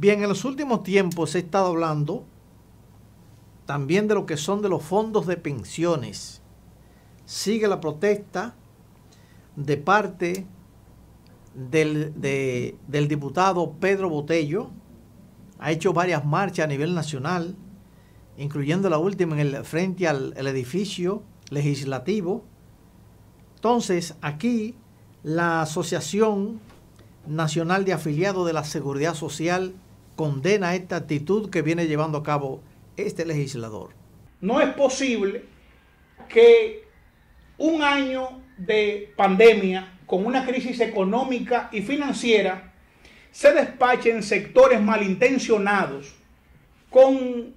Bien, en los últimos tiempos he estado hablando también de lo que son de los fondos de pensiones. Sigue la protesta de parte del diputado Pedro Botello. Ha hecho varias marchas a nivel nacional, incluyendo la última frente al edificio legislativo. Entonces, aquí la Asociación Nacional de Afiliados de la Seguridad Social condena esta actitud que viene llevando a cabo este legislador. No es posible que un año de pandemia con una crisis económica y financiera se despachen sectores malintencionados con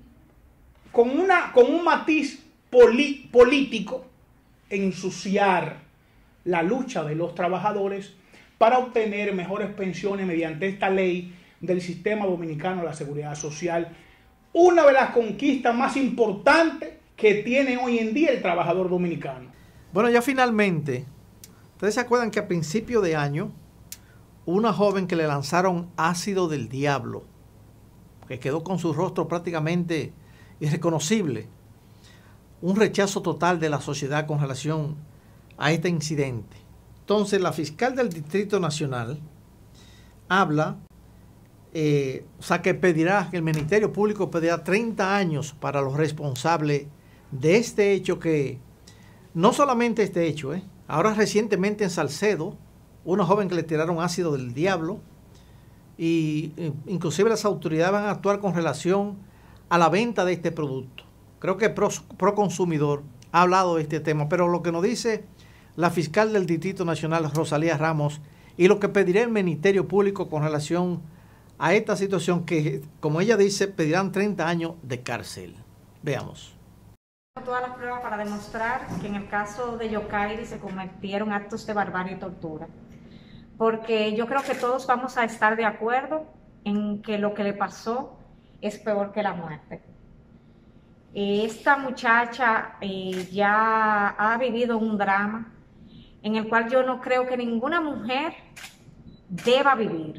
un matiz político, ensuciar la lucha de los trabajadores para obtener mejores pensiones mediante esta ley del Sistema Dominicano de la Seguridad Social, una de las conquistas más importantes que tiene hoy en día el trabajador dominicano. Bueno, ya finalmente, ustedes se acuerdan que a principio de año, una joven que le lanzaron ácido del diablo, que quedó con su rostro prácticamente irreconocible, un rechazo total de la sociedad con relación a este incidente. Entonces, la fiscal del Distrito Nacional habla, que el Ministerio Público pedirá 30 años para los responsables de este hecho, que no solamente este hecho, ahora recientemente en Salcedo, una joven que le tiraron ácido del diablo, y inclusive las autoridades van a actuar con relación a la venta de este producto. Creo que Proconsumidor ha hablado de este tema, pero lo que nos dice la fiscal del Distrito Nacional, Rosalía Ramos, y lo que pedirá el Ministerio Público con relación a esta situación, que, como ella dice, pedirán 30 años de cárcel. Veamos. Todas las pruebas para demostrar que en el caso de Yokairi se cometieron actos de barbarie y tortura. Porque yo creo que todos vamos a estar de acuerdo en que lo que le pasó es peor que la muerte. Esta muchacha ya ha vivido un drama en el cual yo no creo que ninguna mujer deba vivir.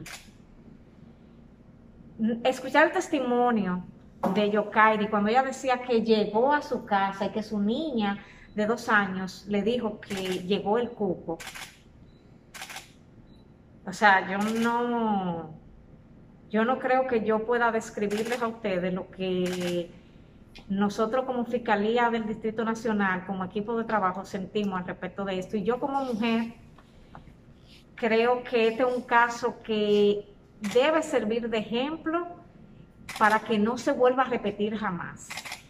Escuchar el testimonio de Yokairi cuando ella decía que llegó a su casa y que su niña de 2 años le dijo que llegó el cuco. O sea, yo no creo que yo pueda describirles a ustedes lo que nosotros como Fiscalía del Distrito Nacional, como equipo de trabajo, sentimos al respecto de esto. Y yo como mujer creo que este es un caso que debe servir de ejemplo para que no se vuelva a repetir jamás.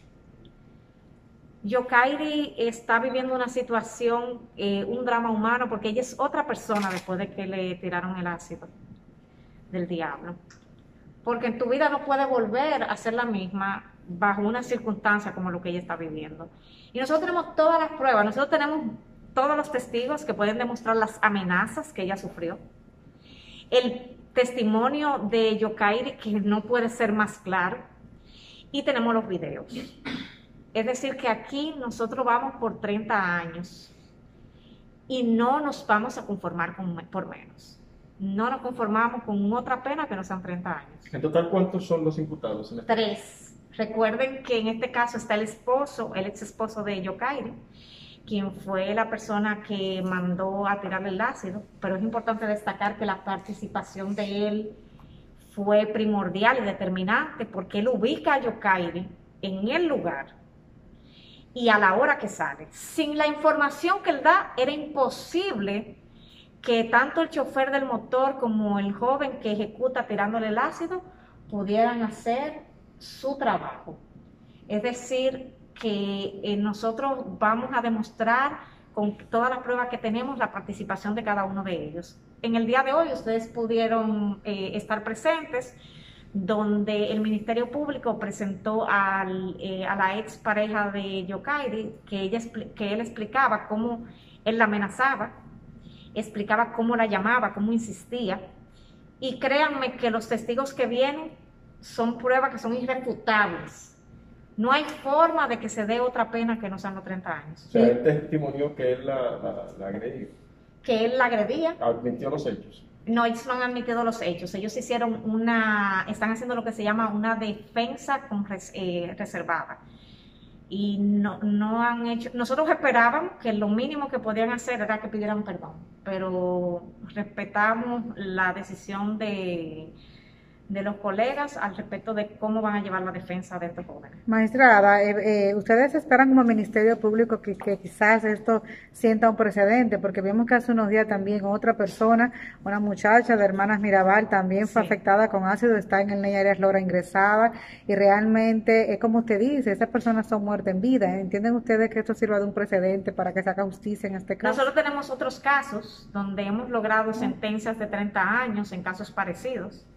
Yokairi está viviendo una situación, un drama humano, porque ella es otra persona después de que le tiraron el ácido del diablo. Porque en tu vida no puedes volver a ser la misma bajo una circunstancia como lo que ella está viviendo. Y nosotros tenemos todas las pruebas, nosotros tenemos todos los testigos que pueden demostrar las amenazas que ella sufrió. El testimonio de Yokairi, que no puede ser más claro, y tenemos los videos. Es decir, que aquí nosotros vamos por 30 años y no nos vamos a conformar por menos. No nos conformamos con otra pena que no sean 30 años. En total, ¿cuántos son los imputados? 3. Recuerden que en este caso está el esposo, el ex esposo de Yokairi, quien fue la persona que mandó a tirarle el ácido, pero es importante destacar que la participación de él fue primordial y determinante, porque él ubica a Yokairi en el lugar y a la hora que sale. Sin la información que él da, era imposible que tanto el chofer del motor como el joven que ejecuta tirándole el ácido pudieran hacer su trabajo. Es decir, que nosotros vamos a demostrar con todas las pruebas que tenemos la participación de cada uno de ellos. En el día de hoy ustedes pudieron estar presentes, donde el Ministerio Público presentó a la ex pareja de Yokairi, que él explicaba cómo él la amenazaba, explicaba cómo la llamaba, cómo insistía, y créanme que los testigos que vienen son pruebas que son irrefutables. No hay forma de que se dé otra pena que no sean los 30 años. O sea, él testimonió que él la agredía. Que él la agredía. Admitió los hechos. No, ellos no han admitido los hechos. Ellos hicieron están haciendo lo que se llama una defensa reservada. Y no han hecho. Nosotros esperábamos que lo mínimo que podían hacer era que pidieran perdón, pero respetamos la decisión de los colegas al respecto de cómo van a llevar la defensa de estos jóvenes. Magistrada, ustedes esperan como Ministerio Público que quizás esto sienta un precedente, porque vimos que hace unos días también otra persona, una muchacha de Hermanas Mirabal, también fue afectada con ácido, está en el Ney Arias Lora ingresada, y realmente, es como usted dice, esas personas son muertas en vida. ¿Entienden ustedes que esto sirva de un precedente para que se haga justicia en este caso? Nosotros tenemos otros casos donde hemos logrado sentencias de 30 años en casos parecidos.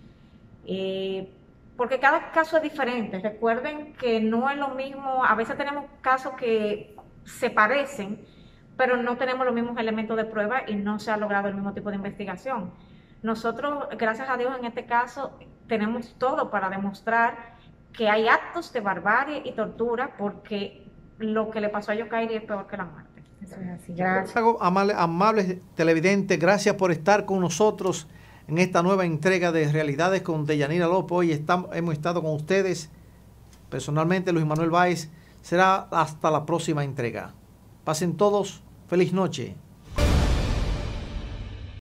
Porque cada caso es diferente. Recuerden que no es lo mismo, a veces tenemos casos que se parecen, pero no tenemos los mismos elementos de prueba y no se ha logrado el mismo tipo de investigación. Nosotros, gracias a Dios, en este caso tenemos todo para demostrar que hay actos de barbarie y tortura, porque lo que le pasó a Yokairi es peor que la muerte. Eso es así. Gracias. Amables televidentes, gracias por estar con nosotros en esta nueva entrega de Realidades con Deyanira López. Hoy hemos estado con ustedes. Personalmente, Luis Manuel Báez. Será hasta la próxima entrega. Pasen todos. Feliz noche.